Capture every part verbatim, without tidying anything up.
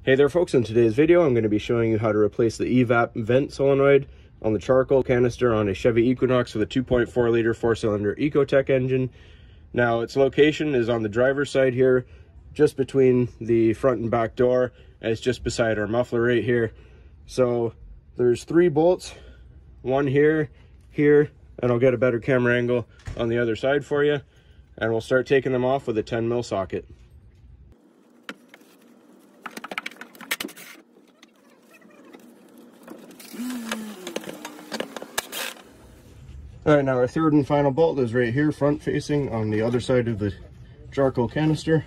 Hey there folks, in today's video I'm going to be showing you how to replace the E VAP vent solenoid on the charcoal canister on a Chevy Equinox with a two point four liter four cylinder Ecotec engine. Now its location is on the driver's side here, just between the front and back door, and it's just beside our muffler right here. So there's three bolts, one here, here, and I'll get a better camera angle on the other side for you, and we'll start taking them off with a ten mil socket. All right, now our third and final bolt is right here, front facing on the other side of the charcoal canister.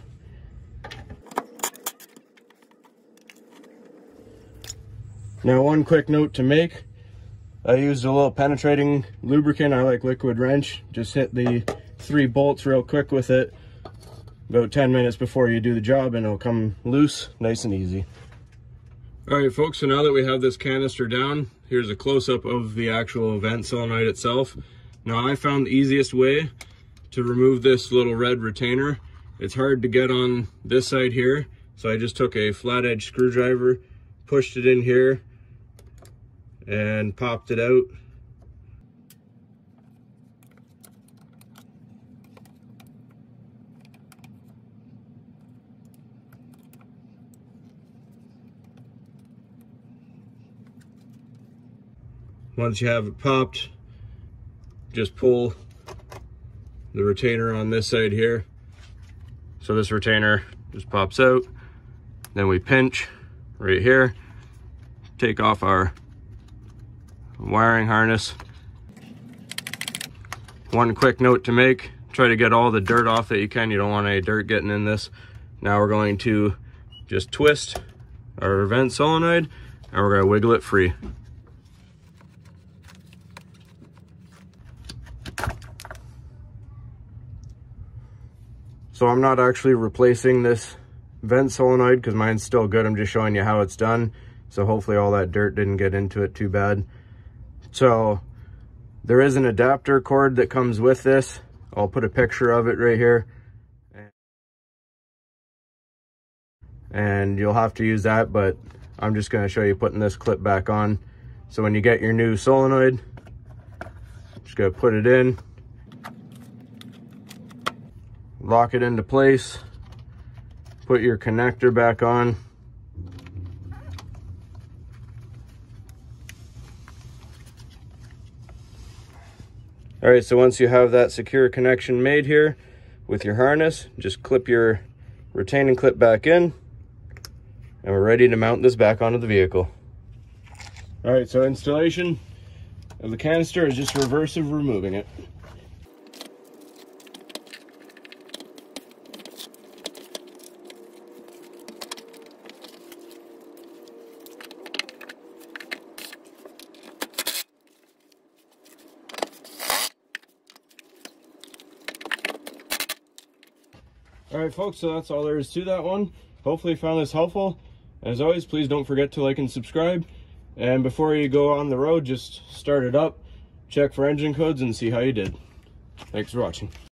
Now one quick note to make, I used a little penetrating lubricant. I like Liquid Wrench. Just hit the three bolts real quick with it about ten minutes before you do the job and it'll come loose nice and easy. All right folks, so now that we have this canister down, here's a close-up of the actual vent solenoid itself. Now I found the easiest way to remove this little red retainer. It's hard to get on this side here, so I just took a flat edge screwdriver, pushed it in here, and popped it out. Once you have it popped, just pull the retainer on this side here. So this retainer just pops out. Then we pinch right here, take off our wiring harness. One quick note to make, try to get all the dirt off that you can. You don't want any dirt getting in this. Now we're going to just twist our vent solenoid and we're going to wiggle it free. So I'm not actually replacing this vent solenoid because mine's still good. I'm just showing you how it's done. So hopefully all that dirt didn't get into it too bad. So there is an adapter cord that comes with this. I'll put a picture of it right here. And you'll have to use that, but I'm just going to show you putting this clip back on. So when you get your new solenoid, just going to put it in. Lock it into place, put your connector back on. All right, so once you have that secure connection made here with your harness, just clip your retaining clip back in, and we're ready to mount this back onto the vehicle. All right, so installation of the canister is just reverse of removing it. All right folks, so that's all there is to that one. Hopefully you found this helpful. As always, please don't forget to like and subscribe. And before you go on the road, just start it up, check for engine codes, and see how you did. Thanks for watching.